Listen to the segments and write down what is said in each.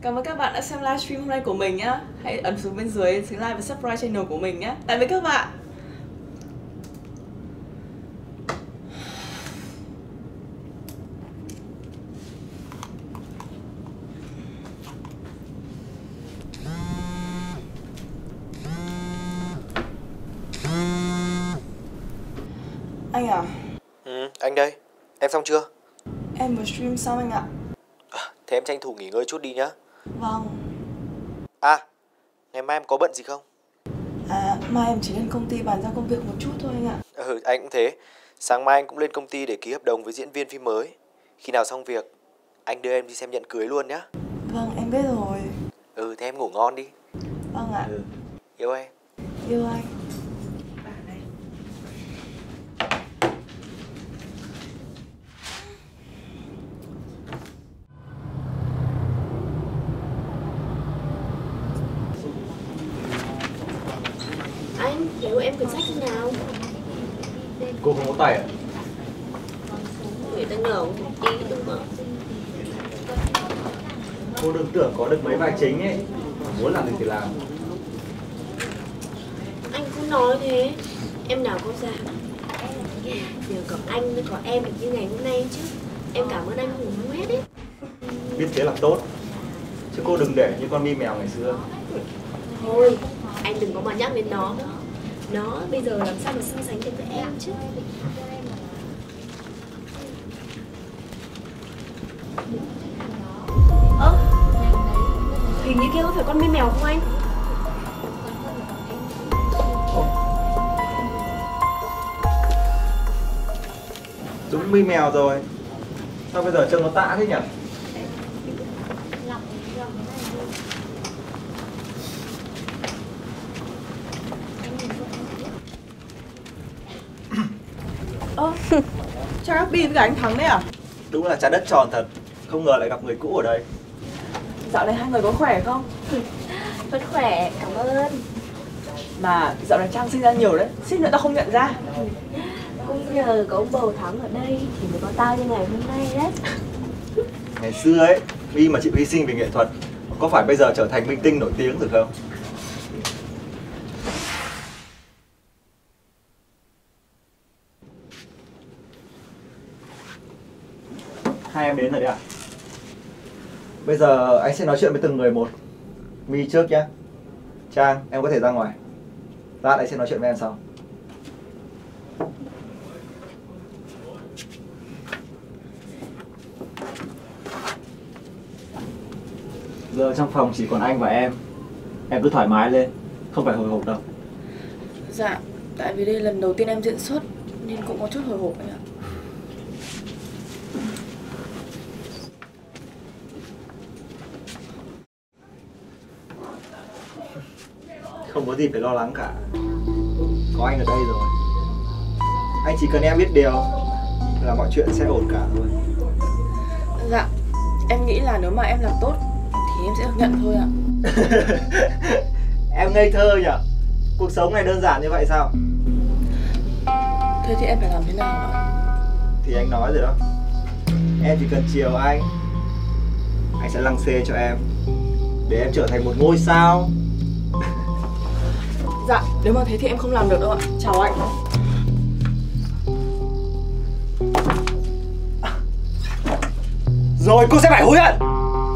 Cảm ơn các bạn đã xem livestream hôm nay của mình nhá. Hãy ấn xuống bên dưới like và subscribe channel của mình nhé. Tạm biệt các bạn. Anh à? Anh đây. Em xong chưa? Em vừa stream xong anh ạ. Thế em tranh thủ nghỉ ngơi chút đi nhá. Vâng. À, ngày mai em có bận gì không? Mai em chỉ lên công ty bàn giao công việc một chút thôi anh ạ. Anh cũng thế. Sáng mai anh cũng lên công ty để ký hợp đồng với diễn viên phim mới. Khi nào xong việc, anh đưa em đi xem nhẫn cưới luôn nhá. Vâng, em biết rồi. Thế em ngủ ngon đi. Vâng ạ. Yêu em. Yêu anh. Anh, nếu em quyển sách thế nào? Cô không có tay à? Người ta ngầu một tí đúng không? Cô đừng tưởng có được mấy vai chính ấy, muốn làm gì thì làm. Anh cũng nói thế, em nào có dám. Nhờ có anh mới có em được như ngày hôm nay chứ. Em cảm ơn anh hùng hết ấy. Biết thế là tốt, chứ cô đừng để như con mi mèo ngày xưa. Thôi, anh đừng có mà nhắc đến nó nữa. Nó bây giờ làm sao mà so sánh được với em chứ. Hình như kia có phải con mi mèo không anh? Đúng mi mèo rồi. Sao bây giờ trông nó tạ thế nhỉ? Chắc Happy với cả anh Thắng đấy à? Đúng là trái đất tròn thật. Không ngờ lại gặp người cũ ở đây. Dạo này hai người có khỏe không? Vẫn khỏe, cảm ơn. Mà dạo này Trang sinh ra nhiều đấy, suýt nữa tao không nhận ra. Cũng nhờ có ông bầu Thắng ở đây thì mới có tao như ngày hôm nay đấy. Ngày xưa ấy, mi mà chịu hy sinh vì nghệ thuật, có phải bây giờ trở thành minh tinh nổi tiếng rồi không? Hai em đến rồi đấy ạ. Bây giờ anh sẽ nói chuyện với từng người một. Mi trước nhé. Trang, em có thể ra ngoài. Lát anh sẽ nói chuyện với em sau. Giờ trong phòng chỉ còn anh và em. Em cứ thoải mái lên, không phải hồi hộp đâu. Dạ, tại vì đây lần đầu tiên em diễn xuất nên cũng có chút hồi hộp anh ạ. Không có gì phải lo lắng cả. Có anh ở đây rồi. Anh chỉ cần em biết điều là mọi chuyện sẽ ổn cả thôi. Dạ, em nghĩ là nếu mà em làm tốt thì em sẽ được nhận thôi ạ. Em ngây thơ nhỉ? Cuộc sống này đơn giản như vậy sao? Thế thì em phải làm thế nào ạ? Thì anh nói rồi đó. Em chỉ cần chiều anh sẽ lăng xê cho em để em trở thành một ngôi sao. Dạ, nếu mà thế thì em không làm được đâu ạ. Chào anh. Rồi cô sẽ phải hối hận.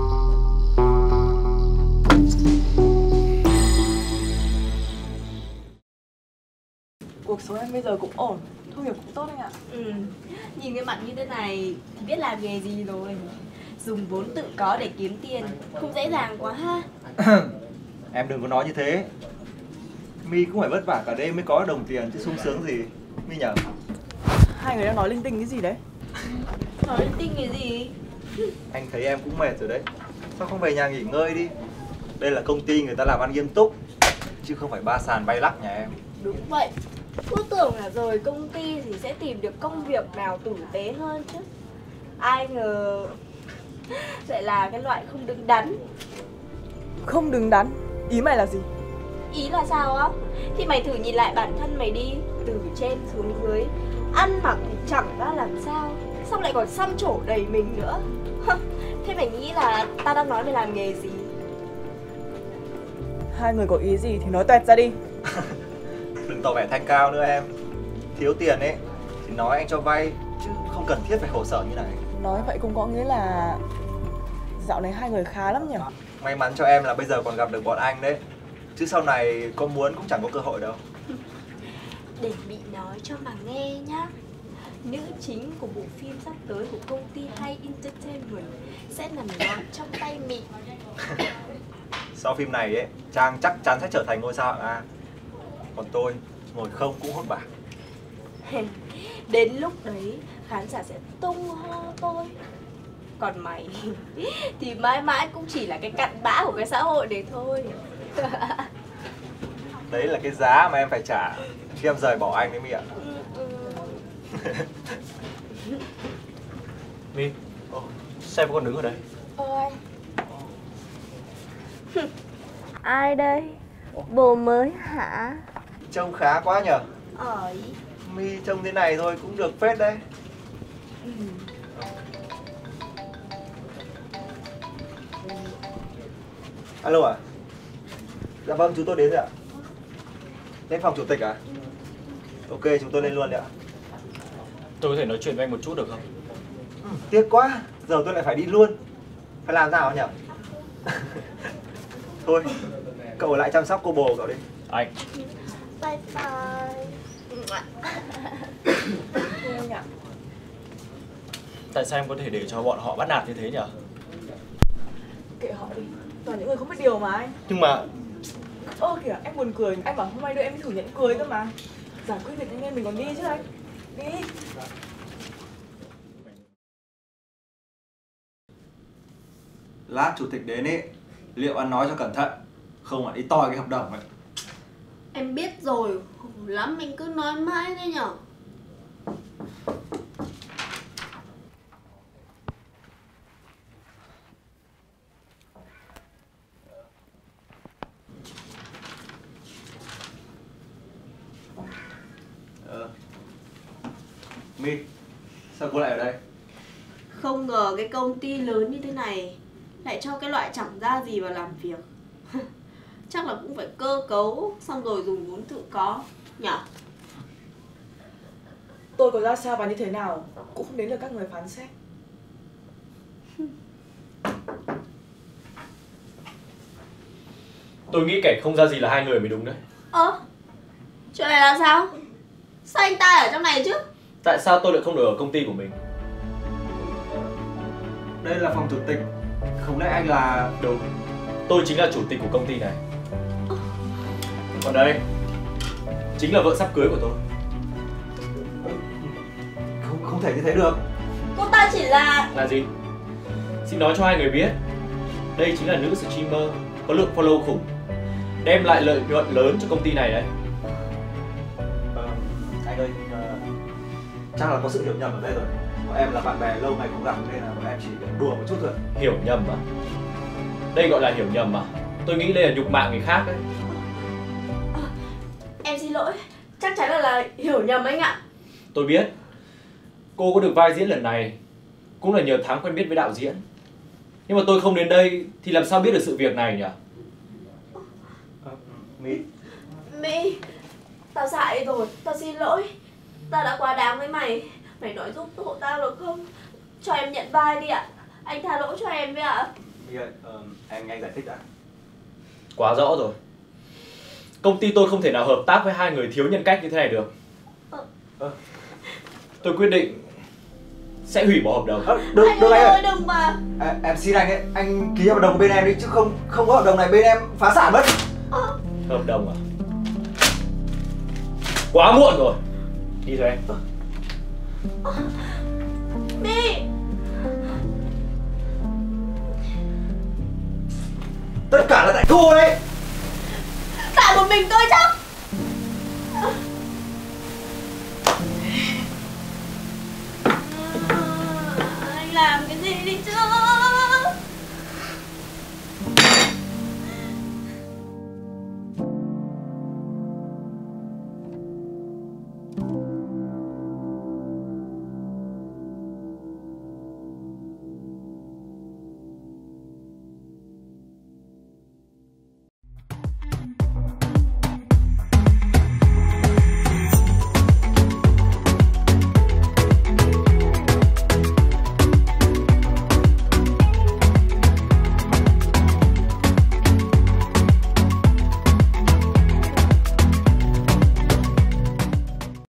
Cuộc sống em bây giờ cũng ổn, thu nhập cũng tốt anh ạ. Nhìn cái mặt như thế này thì biết làm nghề gì rồi. Dùng vốn tự có để kiếm tiền không dễ dàng quá ha. Em đừng có nói như thế. Mi cũng phải vất vả cả đêm mới có đồng tiền chứ sung sướng gì. Mi nhở? Hai người đang nói linh tinh cái gì đấy? Nói linh tinh cái gì? Anh thấy em cũng mệt rồi đấy. Sao không về nhà nghỉ ngơi đi? Đây là công ty người ta làm ăn nghiêm túc, chứ không phải ba sàn bay lắc nhà em. Đúng vậy. Cứ tưởng là rời công ty thì sẽ tìm được công việc nào tử tế hơn chứ. Ai ngờ lại là cái loại không đứng đắn. Không đứng đắn? Ý mày là gì? Ý là sao á? Thì mày thử nhìn lại bản thân mày đi. Từ trên xuống dưới, ăn mặc thì chẳng ra làm sao, xong lại còn xăm trổ đầy mình nữa. Thế mày nghĩ là tao đang nói mày làm nghề gì? Hai người có ý gì thì nói toẹt ra đi. Đừng tỏ vẻ thanh cao nữa em. Thiếu tiền ấy thì nói anh cho vay, chứ không cần thiết phải khổ sở như này. Nói vậy cũng có nghĩa là dạo này hai người khá lắm nhỉ? May mắn cho em là bây giờ còn gặp được bọn anh đấy, chứ sau này có muốn cũng chẳng có cơ hội đâu. Để Mị nói cho mà nghe nhá. Nữ chính của bộ phim sắp tới của công ty Hay Entertainment sẽ nằm gọn trong tay Mị. Sau phim này ấy, Trang chắc chắn sẽ trở thành ngôi sao hạng A. Còn tôi ngồi không cũng hốt bạc. Đến lúc đấy khán giả sẽ tung hô tôi. Còn mày thì mãi mãi cũng chỉ là cái cặn bã của cái xã hội đấy thôi. Đấy là cái giá mà em phải trả khi em rời bỏ anh đấy Mị ạ. My, sao em còn đứng ở đây? Ôi ai đây? Bồ mới hả? Trông khá quá nhở. Ơi. My trông thế này thôi cũng được phết đấy. Alo ạ? Dạ vâng, chúng tôi đến rồi ạ. Lên phòng chủ tịch à? Ok, chúng tôi lên luôn đấy ạ. Tôi có thể nói chuyện với anh một chút được không? Tiếc quá, giờ tôi lại phải đi luôn. Phải làm nào nhỉ? Thôi, cậu ở lại chăm sóc cô bồ cậu đi. Anh. Bye bye. Anh ạ. Tại sao em có thể để cho bọn họ bắt nạt như thế nhỉ? Kệ họ đi. Toàn những người không biết điều mà anh. Nhưng mà Kìa, anh buồn cười. Anh bảo hôm nay đưa em đi thử nhẫn cưới cơ mà. Giải quyết việc anh em mình còn đi chứ anh. Đi. Lát chủ tịch đến ấy, liệu ăn nói cho cẩn thận, không là đi toi cái hợp đồng ấy. Em biết rồi, khổ lắm mình cứ nói mãi thế nhở. My, sao cô lại ở đây? Không ngờ cái công ty lớn như thế này lại cho cái loại chẳng ra gì vào làm việc. Chắc là cũng phải cơ cấu xong rồi dùng vốn tự có nhở. Tôi có ra sao và như thế nào cũng không đến lượt các người phán xét. tôi nghĩ kẻ không ra gì là hai người mới đúng đấy. Chuyện này là sao? Sao anh ta ở trong này chứ? Tại sao tôi lại không được ở công ty của mình? Đây là phòng chủ tịch, không lẽ anh là... Đúng, tôi chính là chủ tịch của công ty này. Còn đây chính là vợ sắp cưới của tôi. Không thể như thế được. Cô ta chỉ là... Là gì? Xin nói cho hai người biết, đây chính là nữ streamer có lượng follow khủng, đem lại lợi nhuận lớn cho công ty này đấy. Anh ơi, chắc là có sự hiểu nhầm ở đây rồi. Bọn em là bạn bè lâu ngày không gặp nên là bọn em chỉ đùa một chút thôi. Hiểu nhầm à? Đây gọi là hiểu nhầm à? Tôi nghĩ đây là nhục mạ người khác đấy. Em xin lỗi, chắc chắn là hiểu nhầm anh ạ. Tôi biết cô có được vai diễn lần này cũng là nhờ tháng quen biết với đạo diễn. Nhưng mà tôi không đến đây thì làm sao biết được sự việc này nhỉ? My, tao dại rồi, tao xin lỗi. Tao đã quá đáng với mày. Mày nói giúp hộ tao được không? Cho em nhận vai đi ạ. Anh tha lỗi cho em với ạ. My ơi, em nghe anh giải thích đã. Quá rõ rồi. Công ty tôi không thể nào hợp tác với hai người thiếu nhân cách như thế này được. Tôi quyết định sẽ hủy bỏ hợp đồng. Được anh ơi. ơi, đừng mà. Em xin anh ấy, anh ký hợp đồng bên em đi, chứ không có hợp đồng này bên em phá sản mất. Hợp đồng à? Quá muộn rồi. Đi thôi em. My, Tất cả là tại cô đấy. tại một mình tôi chắc. Anh làm cái gì đi chứ?